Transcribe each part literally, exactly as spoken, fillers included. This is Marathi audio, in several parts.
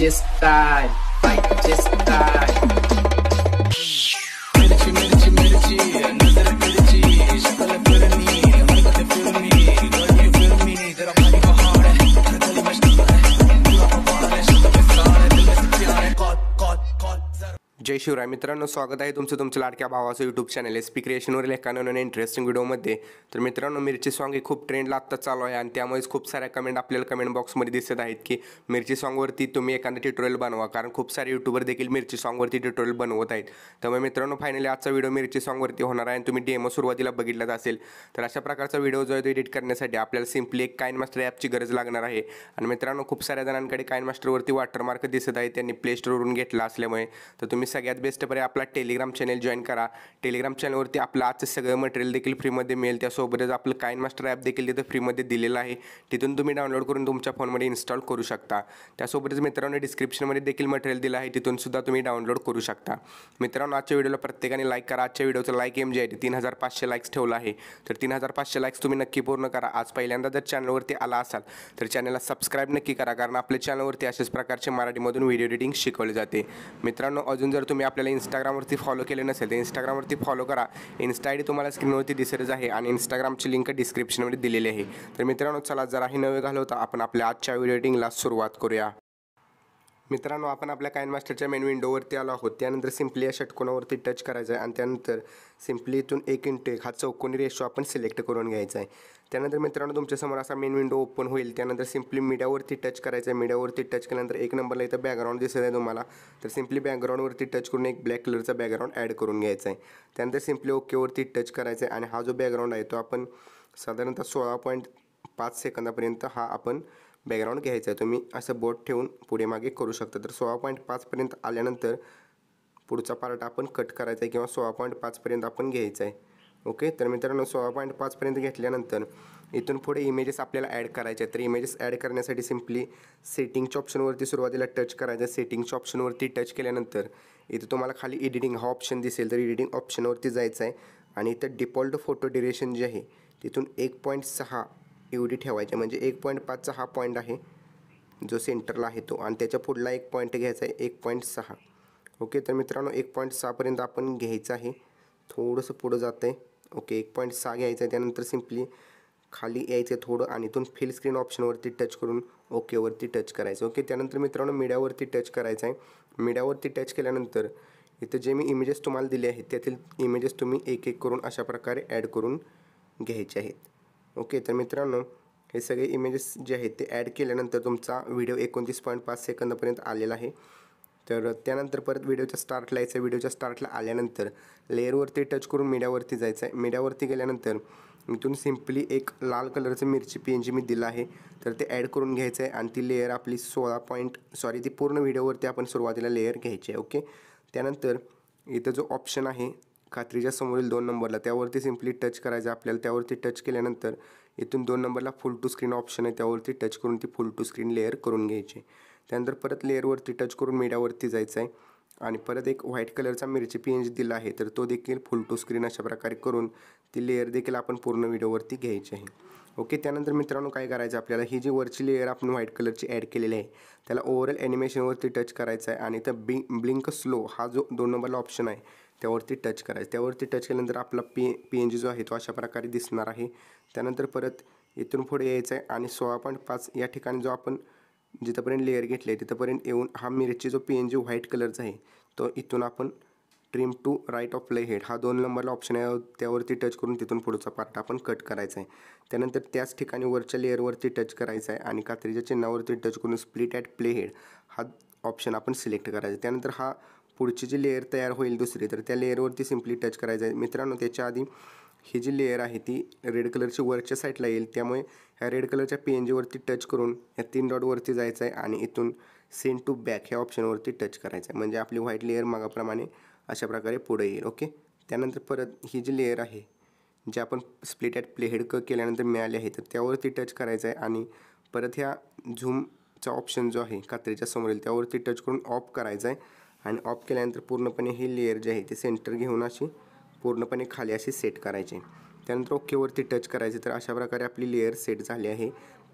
just style, fight just style. मिर्ची मिर्ची मिर्ची नजर मिर्ची शक्ल फिरनी हरकत फिरनी गर्मी फिरनी तेरा भाई पहाड़ है हर गली में स्टार है पूरा पवार है शब्द में सार है दिल में प्यार है कॉट कॉट कॉट। जय शिवराय मित्रांनो, स्वागत आहे तुमचं तुमच्या लाडक्या भावाचं यूट्यूब चॅनल एस पी क्रिएशनवरील एका नवीन इंटरेस्टिंग व्हिडिओमध्ये। तर मित्रांनो, मिरची सॉन्ग ही खूप ट्रेंडला आत्ता चालू आहे आणि त्यामुळेच खूप साऱ्या कमेंट आपल्याला कमेंट बॉक्समध्ये दिसत आहेत की मिरची सॉन्गवरती तुम्ही एखादं ट्युटोरियल बनवा, कारण खूप सारे यूट्यूबर देखील मिरची सॉन्गवरती ट्युटोरियल बनवत आहेत। त्यामुळे मित्रांनो, फायनली आजचा व्हिडिओ मिरची सॉन्गवरती होणार आहे आणि तुम्ही डेमो सुरुवातीला बघितलाच असेल। तर अशा प्रकारचा व्हिडिओ जो आहे तो एडिट करण्यासाठी आपल्याला सिम्पली एक काइनमास्टर ॲपची गरज लागणार आहे। आणि मित्रांनो, खूप साऱ्या जणांकडे काइनमास्टरवरती वॉटरमार्क दिसत आहे, त्यांनी प्ले स्टोरवरून घेतला असल्यामुळे तर तुम्ही सगळ्यात बेस्ट पर्याय आपला टेलिग्राम चॅनल जॉईन करा। टेलिग्राम चॅनलवरती आपलं आजचं सगळं मटेरियल देखील फ्रीमध्ये मिळेल, त्यासोबतच आपलं काइनमास्टर ॲप देखील तिथं फ्रीमध्ये दिलेलं आहे, तिथून तुम्ही डाउनलोड करून तुमच्या फोनमध्ये इन्स्टॉल करू शकता। त्यासोबतच मित्रांनो, डिस्क्रिप्शनमध्ये देखील मटेरियल दिलं आहे, तिथून सुद्धा तुम्ही डाउनलोड करू शकता। मित्रांनो, आजच्या व्हिडिओला प्रत्येकाने लाईक करा। आजच्या व्हिडिओचं लाईक एम जे आहे तीन हजार पाचशे लाईक्स ठेवला आहे, तर तीन हजार पाचशे लाईक्स तुम्ही नक्की पूर्ण करा। आज पहिल्यांदा जर चॅनलवरती आला असाल तर चॅनलला सबस्क्राईब नक्की करा, कारण आपल्या चॅनलवरती अशाच प्रकारचे मराठीमधून व्हिडिओ एडिटिंग शिकवले जाते। मित्रांनो, अजून जर तुम्ही आपल्याला इंस्टाग्रामवरती फॉलो केले नसेल तर इंस्टाग्रामवरती फॉलो करा। इन्स्टा आय डी तुम्हाला स्क्रीनवरती दिसतच आहे आणि इंस्टाग्रामची लिंक डिस्क्रिप्शनमध्ये दिलेली आहे। तर मित्रांनो, चला जराही न वेळ घालवता आपण आपल्या आजच्या व्हिडिओ एडिटिंगला सुरुवात करूया। मित्रांनो, आपण आपल्या काइनमास्टरच्या मेन विंडोवरती आलो आहोत। त्यानंतर सिम्पली या षटकोनावरती टच करायचं आहे आणि त्यानंतर सिम्पली इथून एक इंटू एक हा चौकोनी रेशो आपण सिलेक्ट करून घ्यायचा आहे। त्यानंतर मित्रांनो, तुमच्यासमोर असा मेन विंडो ओपन होईल। त्यानंतर सिम्पली मीडियावरती टच करायचं आहे। मीडियावरती टच केल्यानंतर एक नंबरला इथं बॅकग्राऊंड दिसत आहे तुम्हाला, तर सिम्पली बॅकग्राऊंडवरती टच करून एक ब्लॅक कलरचा बॅकग्राऊंड ॲड करून घ्यायचा आहे। त्यानंतर सिम्पली ओकेवरती टच करायचं आहे आणि हा जो बॅकग्राऊंड आहे तो आपण साधारणतः सोळा पॉईंट पाच सेकंदापर्यंत हा आपण बॅकग्राऊंड घ्यायचा आहे। तुम्ही असं बोट ठेवून पुढे मागे करू शकता। तर सोळा पॉईंट पाचपर्यंत आल्यानंतर पुढचा पार्ट आपण कट करायचा आहे किंवा सोळा पॉईंट पाचपर्यंत आपण घ्यायचा आहे। ओके, तर मित्रांनो, सोळा पॉईंट पाचपर्यंत घेतल्यानंतर इथून पुढे इमेजेस आपल्याला ॲड करायचे आहेत। तर इमेजेस ॲड करण्यासाठी सिम्पली सेटिंगच्या ऑप्शनवरती सुरुवातीला टच करायचं आहे। सेटिंगच्या ऑप्शनवरती टच केल्यानंतर इथं तुम्हाला खाली एडिटिंग हा ऑप्शन दिसेल, तर एडिटिंग ऑप्शनवरती जायचं आहे आणि इथं डिफॉल्ट फोटो ड्युरेशन जे आहे तिथून एक पॉईंट सहा एवढी ठेवायची, म्हणजे एक पॉईंट पाचचा हा पॉईंट आहे जो सेंटरला आहे तो, आणि त्याच्या पुढला एक पॉईंट घ्यायचा आहे एक पॉईंट सहा। ओके, तर मित्रांनो, एक पॉईंट सहापर्यंत आपण घ्यायचं आहे, थोडंसं पुढं जातं आहे। ओके, एक पॉईंट सहा घ्यायचं आहे। त्यानंतर सिम्पली खाली यायचं आहे थोडं आणि इथून फिल स्क्रीन ऑप्शनवरती टच करून ओकेवरती टच करायचं। ओके, त्यानंतर मित्रांनो, मीडियावरती टच करायचं आहे। मीडियावरती टच केल्यानंतर इथं जे मी इमेजेस तुम्हाला दिले आहेत त्यातील इमेजेस तुम्ही एक एक करून अशा प्रकारे ॲड करून घ्यायचे आहेत। ओके, तर मित्रांनो, हे सगळे इमेजेस जे आहेत ते ॲड केल्यानंतर तुमचा व्हिडिओ एकोणतीस पॉईंट पाच सेकंदापर्यंत आलेला आहे। तर त्यानंतर परत व्हिडिओच्या स्टार्टला यायचं आहे। व्हिडिओच्या स्टार्टला आल्यानंतर लेअरवरती टच करून मीडियावरती जायचं आहे। मीडियावरती गेल्यानंतर इथून सिम्पली एक लाल कलरचं मिरची पी एन जी मी दिलं आहे, तर ते ॲड करून घ्यायचं आहे आणि ती लेअर आपली सोळा पॉईंट सॉरी ती पूर्ण व्हिडिओवरती आपण सुरुवातीला लेअर घ्यायची आहे। ओके, त्यानंतर इथं जो ऑप्शन आहे खात्रीच्या समोरील दोन नंबरला त्यावरती सिम्पली टच करायचं आपल्याला। त्यावरती टच केल्यानंतर इथून दोन नंबरला फुल टू स्क्रीन ऑप्शन आहे, त्यावरती टच करून ती फुल टू स्क्रीन लेअर करून घ्यायची। त्यानंतर परत लेअरवरती टच करून मीडियावरती जायचं आहे आणि परत एक व्हाईट कलरचा मिरची पी एन जी दिला आहे, तर तो देखील फुल टू स्क्रीन अशा प्रकारे करून ती लेअर देखील आपण पूर्ण व्हिडिओवरती घ्यायची आहे। ओके, त्यानंतर मित्रांनो, काय करायचं आपल्याला, ही जी वरची लेअर आपण व्हाईट कलरची ॲड केलेली आहे त्याला ओव्हरऑल ॲनिमेशनवरती टच करायचं आहे आणि इथं बि ब्लिंक स्लो हा जो दोन नंबरला ऑप्शन आहे त्यावरती टच करायचं। त्यावरती टच केल्यानंतर आपला पी पी एन जी जो आहे तो अशा प्रकारे दिसणार आहे। त्यानंतर परत इथून पुढे यायचं आहे आणि सोळा पॉईंट पाच या ठिकाणी जो आपण जिथंपर्यंत लेअर घेतले तिथंपर्यंत येऊन हा मिरची जो पी एन जी व्हाईट कलरचा आहे तो इथून आपण trim to right of play head हा दोन नंबरला ऑप्शन आहे त्यावरती टच करून तिथून पुढचा पार्ट आपण कट करायचा आहे। त्यानंतर त्याच ठिकाणी वरच्या लेअरवरती टच करायचं आहे आणि कात्रीच्या चिन्हावरती टच करून स्प्लिट ॲट प्ले हेड हा ऑप्शन आपण सिलेक्ट करायचा। त्यानंतर हा पुढची जी लेअर तयार होईल दुसरी, तर त्या लेअरवरती सिम्पली टच करायचं आहे। मित्रांनो, त्याच्या आधी ही जी लेअर आहे ती रेड कलरची वरच्या साईडला येईल, त्यामुळे ह्या रेड कलरच्या पी एन जीवरती टच करून या तीन डॉटवरती जायचं आहे आणि इथून सेंड टू बॅक ह्या ऑप्शनवरती टच करायचं आहे, म्हणजे आपली व्हाईट लेअर मागाप्रमाणे अशा प्रकारे पुढे येईल। ओके, त्यानंतर परत ही जी लेअर आहे जे आपण स्प्लिट ॲट प्ले हेड क केल्यानंतर मिळाले आहे तर त्यावरती टच करायचं आहे आणि परत ह्या झूमचा ऑप्शन जो आहे कात्रीच्या समोरील त्यावरती टच करून ऑफ करायचं आहे आणि ऑफ केल्यानंतर पूर्णपणे ही लेअर जी आहे ती सेंटर घेऊन अशी पूर्णपणे खाली अशी सेट करायची। त्यानंतर ओकेवरती टच करायचे, तर अशा प्रकारे आपली लेअर सेट झाली आहे।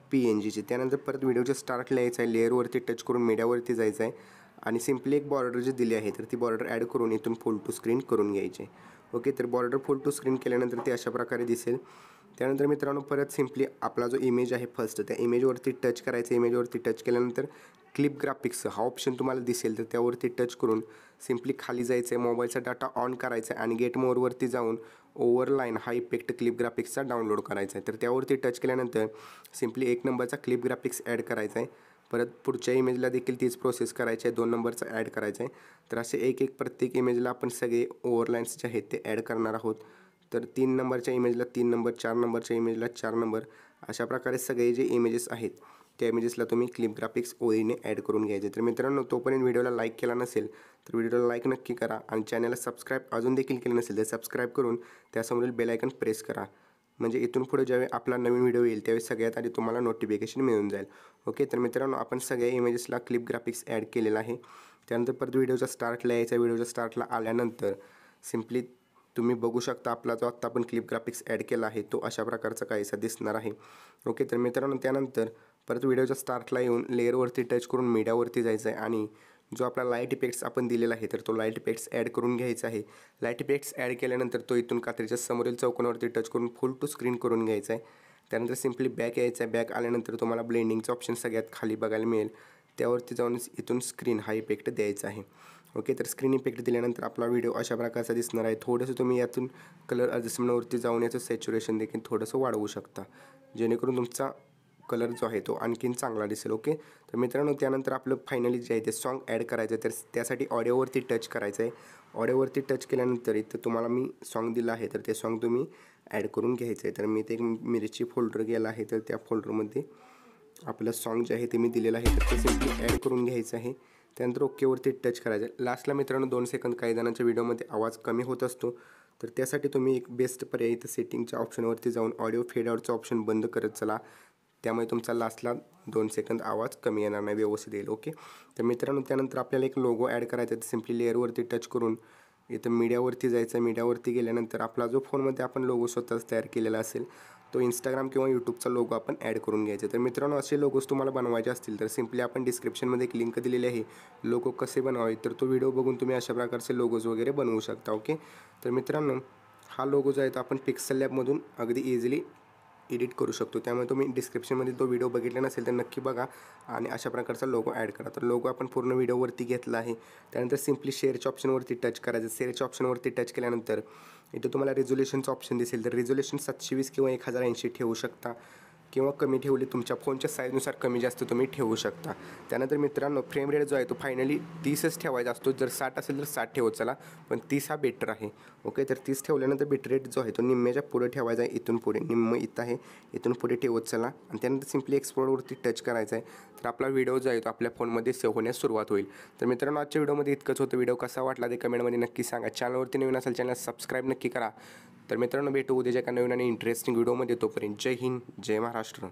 पी एन जीची. त्यानंतर परत व्हिडिओच्या स्टार्टला यायचं आहे, लेअरवरती टच करून मीडियावरती जायचं आहे आणि सिम्पली एक बॉर्डर जी दिली आहे तर ती बॉर्डर ॲड करून इथून फुल टू स्क्रीन करून घ्यायची आहे. ओके, तर बॉर्डर फुल टू स्क्रीन केल्यानंतर ते अशा प्रकारे दिसेल. त्यानंतर मित्रांनो परत सिम्पली आपला जो इमेज आहे फर्स्ट त्या इमेजवरती टच करायचं. इमेजवरती टच केल्यानंतर क्लिप ग्राफिक्स हा ऑप्शन तुम्हाला दिसेल तर त्यावरती टच करून सिम्पली खाली जायचं आहे, मोबाईलचा डाटा ऑन करायचा आहे आणि गेट मोरवरती जाऊन ओव्हरलाईन हा इफेक्ट क्लिप ग्राफिक्सचा डाउनलोड करायचा आहे. तर त्यावरती टच केल्यानंतर सिम्पली एक नंबरचा क्लिप ग्राफिक्स ॲड करायचा आहे. परत पुढच्या इमेजला देखील तीच प्रोसेस करायची आहे, दोन नंबरचा ॲड करायचा आहे. तर असे एक एक प्रत्येक इमेजला आपण सगळे ओव्हरलाईन्स जे आहेत ते ॲड करणार आहोत. तर तीन नंबरच्या इमेजला तीन नंबर, चार नंबरच्या इमेजला चार नंबर, अशा प्रकारे सगळे जे इमेजेस आहेत त्या इमेजेसला तुम्ही क्लिप ग्राफिक्स ओळीने ॲड करून घ्यायचे. तर मित्रांनो तोपर्यंत व्हिडिओला लाईक केला नसेल तर व्हिडिओला लाईक नक्की करा आणि चॅनलला सबस्क्राईब अजून देखील केलं नसेल तर सबस्क्राईब करून त्यासमोरील बेल आयकन प्रेस करा. म्हणजे इथून पुढे ज्यावेळी आपला नवीन व्हिडिओ येईल त्यावेळी सगळ्यात आधी तुम्हाला नोटिफिकेशन मिळून जाईल. ओके, तर मित्रांनो आपण सगळ्या इमेजेसला क्लिप ग्राफिक्स ॲड केलेला आहे. त्यानंतर परत व्हिडिओच्या स्टार्टला यायचा. व्हिडिओच्या स्टार्टला आल्यानंतर सिम्पली तुम्ही बघू शकता आपला जो आत्ता आपण क्लिप ग्राफिक्स ॲड केला आहे तो अशा प्रकारचा काहीसा दिसणार आहे. ओके, तर मित्रांनो त्यानंतर परत व्हिडिओच्या स्टार्टला येऊन लेअरवरती टच करून मीडियावरती जायचं आहे आणि जो आपला लाईट इफेक्ट्स आपण दिलेला आहे तर तो लाईट इफेक्ट्स ॲड करून घ्यायचा आहे. लाईट इफेक्ट्स ॲड केल्यानंतर तो इथून कात्रीच्या समोरील चौकोनावरती टच करून फुल टू स्क्रीन करून घ्यायचा आहे. त्यानंतर सिम्पली बॅक यायचं आहे. बॅक आल्यानंतर तुम्हाला ब्लेंडिंगचं ऑप्शन सगळ्यात खाली बघायला मिळेल, त्यावरती जाऊन इथून स्क्रीन हा इफेक्ट द्यायचा आहे. ओके, तर स्क्रीन इफेक्ट दिल्यानंतर आपला व्हिडिओ अशा प्रकारचा दिसणार आहे. थोडंसं तुम्ही यातून कलर ॲडजस्टमेंटवरती जाऊन याचं सॅच्युरेशन देखील थोडंसं वाढवू शकता जेणेकरून तुमचा कलर जो आहे तो आणखीन चांगला दिसेल. ओके, तर मित्रांनो त्यानंतर आपलं फायनली जे आहे ते सॉन्ग ॲड करायचं आहे. तर त्यासाठी ऑडिओवरती टच करायचं आहे. ऑडिओवरती टच केल्यानंतर इथं तुम्हाला मी सॉन्ग दिलं आहे तर ते सॉन्ग तुम्ही ॲड करून घ्यायचं आहे. तर मी ते एक मिरची फोल्डर गेला आहे तर त्या फोल्डरमध्ये आपलं सॉन्ग जे आहे ते मी दिलेलं आहे तर ते सिम्पली ॲड करून घ्यायचं आहे. त्यानंतर ओकेवरती टच करायचं. लास्टला मित्रांनो दोन सेकंद काही जणांच्या व्हिडिओमध्ये आवाज कमी होत असतो तर त्यासाठी तुम्ही एक बेस्ट पर्याय इथं सेटिंगच्या ऑप्शनवरती जाऊन ऑडिओ फेड आउटचा ऑप्शन बंद करत चला, त्यामुळे तुमचा लास्टला दोन सेकंद आवाज कमी येणार नाही, व्यवस्थित येईल. ओके, तर मित्रांनो त्यानंतर आपल्याला एक लोगो ॲड करायचा आहे. सिम्पली लेअरवरती टच करून इथं मीडियावरती जायचं. मीडियावरती गेल्यानंतर आपला जो फोनमध्ये आपण लोगो स्वतःच तयार केलेला असेल तो इंस्टाग्राम किंवा यूट्यूबचा लोगो आपण ॲड करून घ्यायचा. तर मित्रांनो असे लोगोज तुम्हाला बनवायचे असतील तर सिम्पली आपण डिस्क्रिप्शनमध्ये एक लिंक दिलेली आहे लोगो कसे बनवावे, तर तो व्हिडिओ बघून तुम्ही अशा प्रकारचे लोगोज वगैरे बनवू शकता. ओके, तर मित्रांनो हा लोगो जो आहे तो आपण पिक्सल लॅबमधून अगदी इझिली एडिट करू शकतो, त्यामुळे तुम्ही डिस्क्रिप्शनमध्ये तो व्हिडिओ बघितला नसेल तर नक्की बघा आणि अशा प्रकारचा लोगो ॲड करा. तर लोगो आपण पूर्ण व्हिडिओवरती घेतला आहे. त्यानंतर सिम्पली शेअरच्या ऑप्शनवरती टच करायचं. शेअरच्या ऑप्शनवरती टच केल्यानंतर इथं तुम्हाला रेझोल्युशनचं ऑप्शन दिसेल तर रेझोल्युशन सातशे वीस किंवा एक हजार ऐंशी ठेवू शकता किंवा कमी ठेवली तुमच्या फोनच्या साईजनुसार कमी जास्त तुम्ही ठेवू शकता. त्यानंतर मित्रांनो फ्रेम रेट जो आहे तो फायनली तीसच ठेवायचा असतो. जर साठ असेल तर साठ ठेवत चला, पण तीस हा बेटर आहे. ओके, तर तीस ठेवल्यानंतर बिट रेट जो आहे तो निम्म्याच्या पुढे ठेवायचा आहे. इथून पुढे निम्म इथं आहे, इथून पुढे ठेवत चला आणि त्यानंतर सिम्पली एक्सपोर्टवरती टच करायचा आहे. तर आपला व्हिडिओ जो आहे तो आपल्या फोनमध्ये सेव्ह होण्यास सुरुवात होईल. तर मित्रांनो आजच्या व्हिडिओमध्ये इतकंच होतं. व्हिडिओ कसा वाटला ते कमेंटमध्ये नक्की सांगा. चॅनलवरती नवीन असेल चॅनल सबस्क्राईब नक्की करा. तर मित्रांनो भेटू उद्याच्या एका नवीन आणि इंटरेस्टिंग व्हिडिओमध्ये. तोपर्यंत जय हिंद, जय महाराष्ट्र.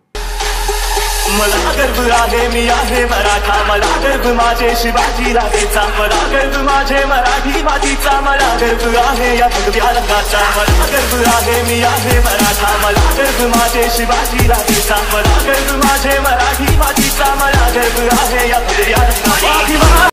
मला गर्व आहे मी आहे मराठा, मला गर्व माझे शिवाजी राजेचा, मला गर्व माझे मराठी मातीचा, मला गर्व आहे या भगव्या रंगाचा. मला गर्व आहे मी आहे मराठा, मला गर्व माझे शिवाजी राजेचा, मला गर्व माझे मराठी मातीचा, मला गर्व आहे या भगव्या रंगाचा.